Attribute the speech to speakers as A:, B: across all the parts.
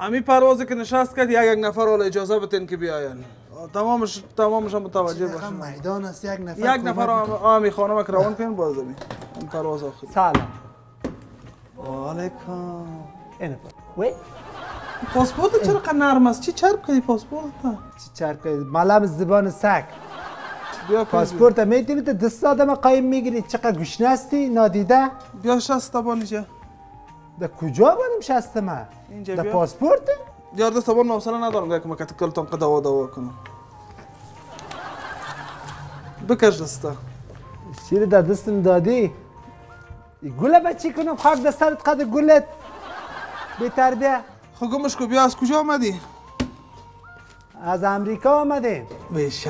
A: امی پروازی که نشست کرد یک نفر حالا اجازه بتین که بیاین. تمامش متوجه باشین.
B: میدان است یک
A: نفر آمی خانم که روان کنین باز این پرواز آخری.
C: سلام.
A: و علیکم.
C: اینه وی
A: پاسپورت چرا قد نرم است؟ چی چرب کردی پاسپورت؟
C: چی چرب کردی؟ ملام زبان سگ.
A: بیا
C: پاسپورت میتونی تو دست آدم قایم میگیری. چقدر گوشنه هستی نادیده؟
A: بیا شست تبان اینجا.
C: در کجا بانیم شست من؟
A: اینجا
C: در
A: بیا.
C: پاسپورت؟
A: یار دست تبان حوصله ندارم که مکت کلتون قد دوا کنم. بکش دستا.
C: چی رو در دستم دادی؟ گله بچی کنم خاک دستارت قد گلت بی تربیه.
A: خب گمش کو بیا از کجا آمدی؟
C: از امریکا آمدیم.
A: بیشک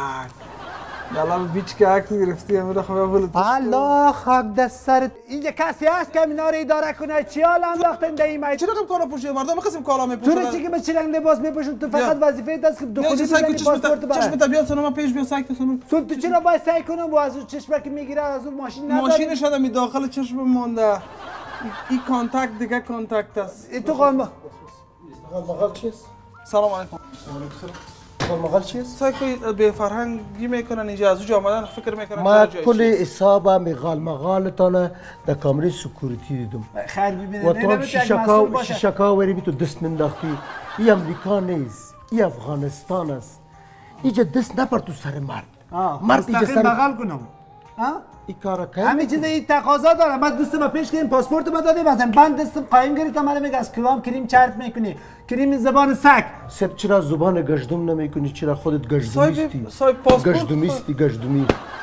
A: دلم بیچ که عکس گرفتی امیر خب اول
C: الله خاک دستارت اینجا کسی هست که اینا رو اداره کنه چی حال انداختن در این
A: چرا کم کالا پوشیده مردم قسم کالا میپوشن
C: تو رو چی که به چی رنگ لباس میپوشن تو فقط وظیفه دست که دخولی بزنی پاسپورت بره
A: چشم طبیعت سنما پیش بیا سعی کنم
C: تو چرا باید سعی کنم و از اون چشمه که میگیره از اون ماشین نداری
A: ماشینش آدمی داخل چشم مونده این کانتاکت دیگه کانتاکت است
C: این تو قلم
B: مغال چیست؟
A: سلام علیکم
B: مغال چیست؟
A: سعی کنید به فرهنگی میکنن اینجا از اونجا آمدن فکر میکنن
B: ما کل حساب مغال مغالتانه در کامری سکوریتی دیدم
C: خیر ببینید
B: و تو شیشکا وری بی تو دست منداختی این امریکا نیست این افغانستان است اینجا دست نپر تو سر مرد اینجا سر
C: بغل کنم
B: این کارا کنم
C: همین چیز این تقاضا داره من دستم پیش کردیم پاسپورت ما دادیم مثلا بند دستم قایم گرفتم من میگه از کلام کریم چرب میکنی کریم زبان سگ
B: سر چرا زبان گشدم نمیکنی چرا خودت گشدمیستی
A: صاحب پاسپورت
B: گشدمی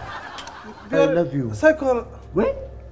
B: I love you
A: سایکل
C: وی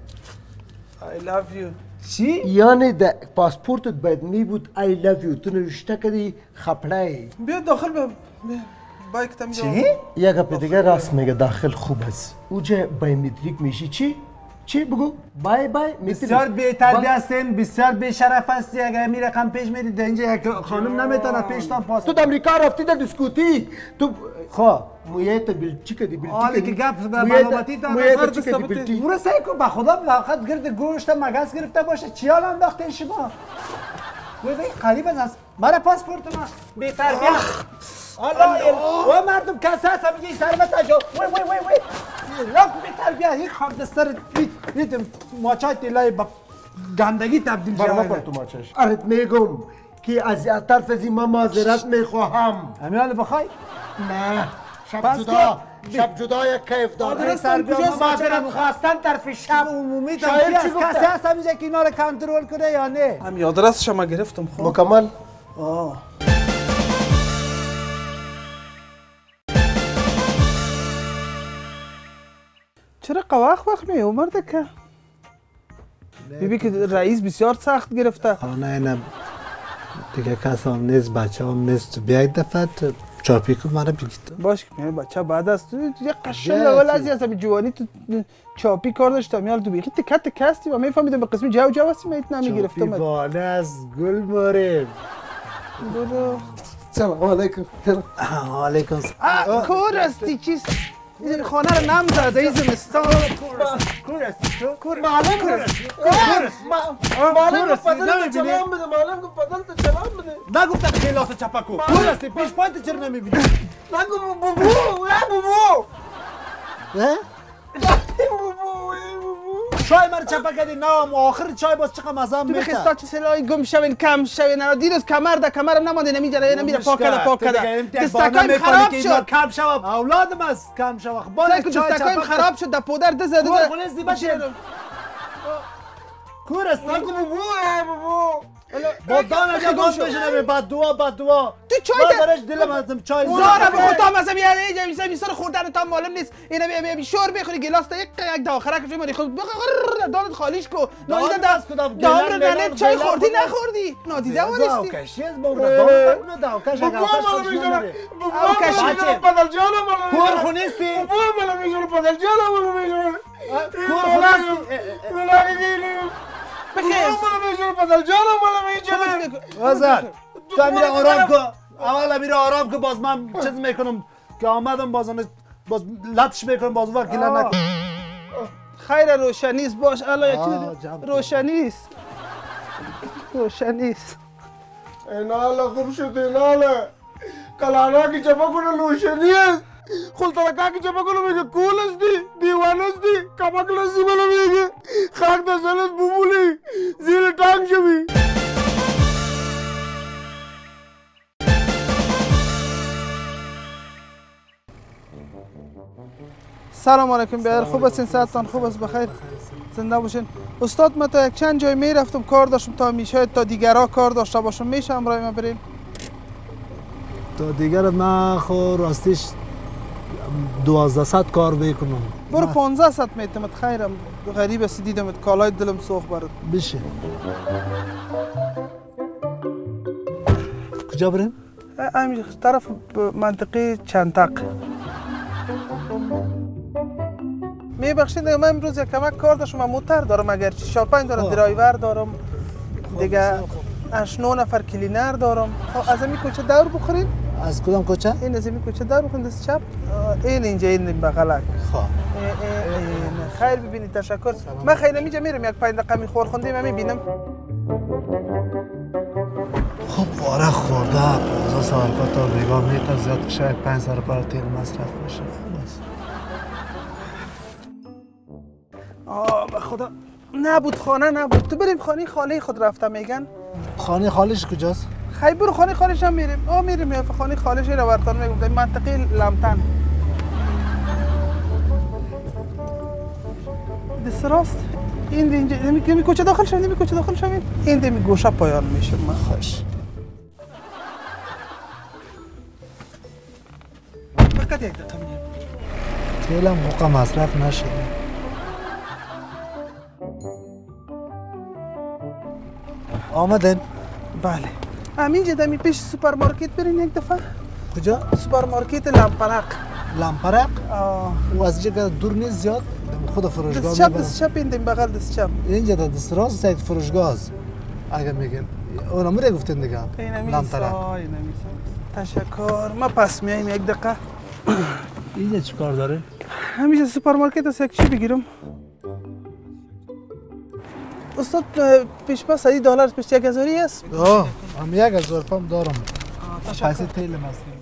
A: I love you
C: چی
B: یعنی در پاسپورتت باید می بود I love you تو نوشته کردی خپلای
A: بیا داخل بیا بایک تم
C: چی؟
B: یک گپ دیگه راست میگه داخل خوب است اوجه بایومتریک میشی چی بگو بای
C: بسیار بی‌تربیت هستیم بسیار بی‌شرف هستی اگر می رقم پیش میری اینجا یک خانم نمیتونه پیش تا پاس
B: تو در امریکا رفتی در دیسکوتی تو
C: خب
B: مویت بلچی کدی
C: حالی که گپ به معلوماتی تا
B: مویت چی کدی بلچی
C: برو سعی کن به خدا فقط گرد گوشت مگس گرفته باشه چی حال انداختین شما وای قریب است مرا پاسپورت ما بی‌تربیت الله و مردم کسا هستم یه سرمت اجا وای لاک بی‌تربیت این خارد سر دیدم ماچای تلای با گندگی تبدیل شده
B: برام تو ماچش ارت میگم که از طرف از ما معذرت میخواهم
C: امیال بخوای
B: نه شب جدا یک کیف داره
C: کجاست معذرت خواستن طرف شب عمومی کسی هست اینجا که اینا رو کنترل کنه یا نه
A: همین آدرسش ما گرفتم خب
B: مکمل
A: چرا قواخ وقت می اومده که بیبی که رئیس بسیار سخت گرفته
D: خانه اینم دیگه کس هم نیست بچه هم نیست بیا یک دفعه چاپی کن مرا بگید
A: باش که بچه بعد از تو یه قشنگ اول از این همین جوانی تو چاپی کار داشت میال تو بیخی تکت کستی و میفهمیدم به قسمی جو هستی میت نمیگرفتم
D: چاپی بانه از گل ماریم
A: برو
B: سلام علیکم
D: علیکم
A: کور استی چیست خانه رو نمزد ای زمستان
C: کور استی تو؟
A: کور معلوم کور
B: معلم پدل چلام بده معلم پدل چلام بده
C: نگفتم خلاص چپکو کور استی پیش پایت چرا نمیبینی؟
B: نگو بابو
C: چای من چپک کردی نام آخر چای باز چقدر مزام
A: تو
C: میشه
A: بخستا چه سلایی گم شوین کم شوین نه دیروز کمر ده کمرم نمانده نمیره پاک کرده دستکایم خراب شد
C: کم شوم اولادم است کم شوم
A: سعی کن دستکایم خراب شد در پودر ده زده
C: خونه زیبا شد کور است
B: نگو بابو
C: با دان اگه باز بشنم بعد دعا
A: تو چای
C: ده درش دلم ازم چای
A: زارا به خودم ازم یعنی اینجا میسر خوردن تا معلوم نیست اینا بیا شور بخوری گلاس تا یک داخره که میری خود دانت خالیش کو نادیده دست دام رو ننه چای خوردی نخوردی نادیده واستی
C: کشیز بابا دام کش اگه
B: بدل جانم
C: کور خونیستی
B: بابا میجور بدل جانم میجور
C: کور خونیستی
A: بخیر
B: مالا میجور بدل جانم مالا میجور
C: وزر تو میره آرام که اولا میره آرام که باز من چیز میکنم که آمدم باز لطش میکنم باز وقت گیله نکنم
A: خیر روشنیست باش الله یکی روشنیست
B: اینالا خوب شد اینالا کلانا کی چپا کنه لوشنی است خلطرکا کی چپا کنه میگه کول استی دیوان استی کمک لسی منو میگه خاک دستالت بوبولی زیر تانگ شوی.
A: سلام علیکم بیار خوب هستین صحتتان خوب است بخیر زنده باشین استاد من تا یک چند جای میرفتم کار داشتم تا میشه تا دیگرها کار داشته باشم میشه همراه من برین
D: تا دیگر من خو راستیش 1200 کار بکنم
A: برو 1500 میتمت خیرم غریب است دیدمت کالای دلم سوخ برد
D: بشه کجا بریم؟
A: همین طرف منطقه چندتق میبخشید من امروز یک کمک کار داشتم من موتر دارم اگرچه 4 5 دارم درایور دارم دیگه 8 9 نفر کلینر دارم خب از این کوچه دور بخورین
D: از کدام کوچه؟
A: این از این کوچه دور بخورین دست چپ این اینجا این بغلک
D: خب
A: خیر ببینید تشکر من خیلی اینجا میرم یک 5 دقیقه میخور خوندیم من میبینم
D: خب واره خورده 15 سال تا بیگاه میتر زیاد شاید 5 سال پر تیل مصرف بشه خوب است
A: به خدا نبود خانه نبود تو بریم خانه خاله خود رفتم میگن
D: خانه خالش کجاست؟
A: خیلی برو خانه خالش هم میریم میریم خانه خالش رو برتان میگم منطقه لمتن دست راست این اینجا می کوچه داخل شویم می کوچه داخل شویم این می گوشه پایان میشه من خوش فقط یک دقیقه میگم
D: تیلم موقع مصرف نشده آمدن؟
A: بله همینجا دمی پیش سوپرمارکت برین یک دفعه
D: کجا؟
A: سوپرمارکت لامپرق
D: لامپرق؟ او از اینجا دور نیست زیاد خود فروشگاه
A: میبرم دست چپ این دم بغل دست چپ
D: اینجا دست راست سایت فروشگاه است اگه میگن اونا میره گفتن دیگه لامپرق
A: تشکر ما پس میایم یک دقیقه
D: اینجا چی کار داره؟
A: همیشه سوپرمارکت است یک چی بگیرم استاد پیش پس $100 پیش 1000 است؟
D: هم 1000 پام دارم پیسه تیل مصرف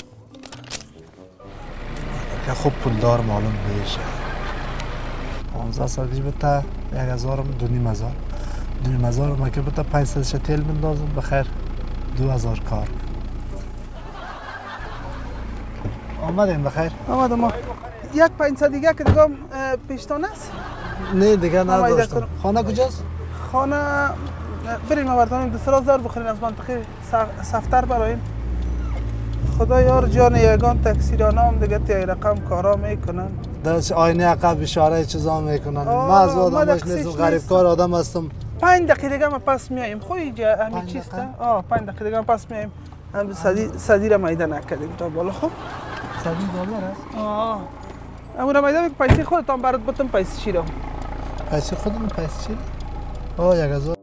D: که خوب پول دار معلوم بشه 15 سال پیش بتا 1000 2000 ما که بتا 500 تیل بندازم بخیر 2000 کار آمدین بخیر
A: آمدم ما یک 500 دیگه که دیگه پیشتان است؟
D: نه دیگه نداشتم خانه کجاست؟
A: خانه بریم آوردانیم دست راست دار بخورین از منطقه سفتر برایم خدا یار جان یگان تکثیرانه هم دیگه تیای رقم کارا میکنن
D: درش آینه عقب اشاره چیزا میکنن ما از آدمش نیستم غریب کار آدم هستم
A: 5 دقیقه دیگه ما پس میایم خو اینجا همین چیست 5 دقیقه دیگه پس میایم هم صدی را میده نکردیم تا بالا خب
D: $100 است
A: اما را میده پیسه خودتان برات بتم پیسه چی رو
D: پیسه خودم پیسه چی 1000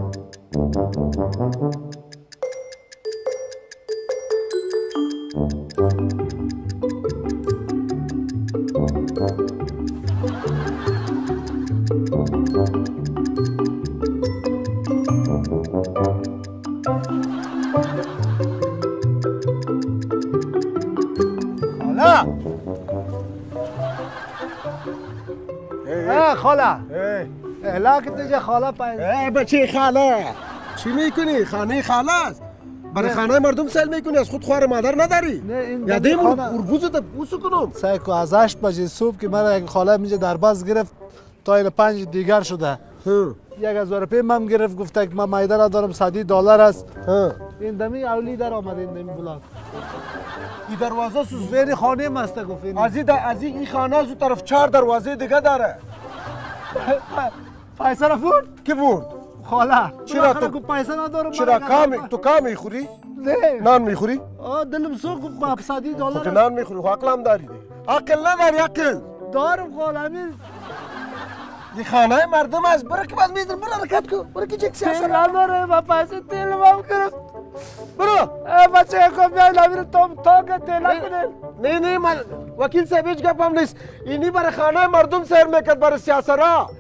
D: خاله اهلا که دیگه خاله
B: ای بچه خاله چی میکنی؟ خانه خاله است برای خانه مردم سیل میکنی از خود خوار مادر نداری؟ یا دیم اربوزت بوسو کنم
D: سعی کو از 8 بجه صبح که مرا یک خاله میجه در باز گرفت تا این 5 دیگر شده 1000 روپیه من گرفت گفته که من مایده ندارم $100 است این دمی اولی در آمده این دمی بلند
B: این دروازه سوز
D: وین خانه مسته گفت
B: از این خانه از اون طرف 4 دروازه دیگه داره
D: پیسه را برد؟
B: کی برد؟
D: خاله
B: چرا
D: تو پیسه ندارم
B: چرا تو کام میخوری؟
D: نه
B: نان میخوری؟
D: دلم سوخت گفت $100
B: تو نان میخوری خب عقل هم داری عقل نداری عقل
D: دارم خاله همین
B: این خانه مردم است برو که بعد میدن برو حرکت کن برو که چک سیاست
D: تیل نداره و پیسه تیل هم گرفت
B: برو
D: بچه کو بیای لابیر تاگ تیل کنه
B: نه من وکیل صاحب هیچ گپ هم نیست اینی برای خانه مردم سیر میکرد برای سیاسرا